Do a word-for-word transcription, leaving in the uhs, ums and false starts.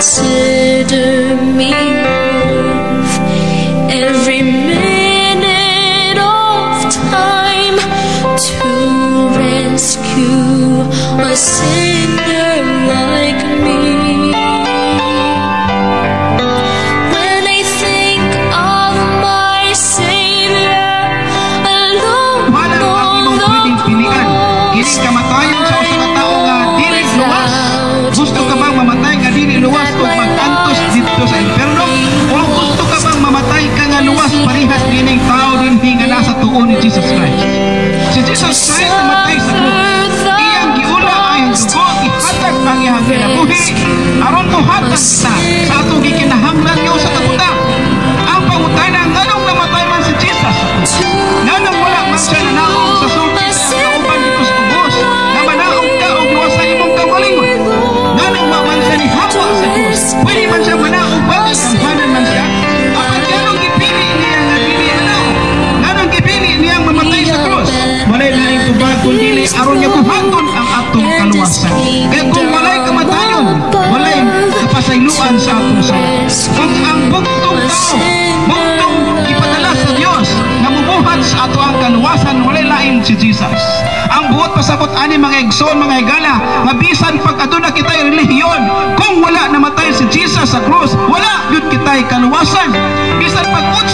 consider me worth every minute of time to rescue a sinner like me. When I think of my Savior alone on the cross, kamatayon sa usa ka tawo nga dili luwas. Gusto ka bang mamatay nga dili luwas ug magantos dito sa inferno, o gusto ka bang mamatay ka nga luwas parehas dining tao dinhi nga nasa tuon ni Jesus Christ? Si Jesus Christ namatay sa krus. Iyang giula ay ang dugo ihatag ang iyang kinabuhi aron mohatag kita sa atong gikinahanglan nga usa ka butang. Ang pangutana nganong namatay man si Jesus? Nganong wala man siya nanaog sa sulti sa kauban dito sa ubos na manaog ka og luwas sa imong kamalingon? Nganong maman siya ni hawa sa krus? Pwede man siya manaog bakit kamhanan man siya? Apan nganong gipili niya nga dili manaog? Nganong gipili niyang mamatay sa krus? Walay laing tubag kundi aron niya buhaton ang atong kaluwasan. Kaya kung walay kamatayon, walay kapasayloan sa atong sayo. Kung ang buktong tao, buktong ipadala sa Dios na mubuhat sa ato ang kaluwasan, walay lain si Jesus. Ang buot pasabot ani mga igsoon, mga higala, nga bisan pag aduna kitay relihiyon, kung wala namatay si Jesus sa krus, wala yun kitay kaluwasan. Bisan pag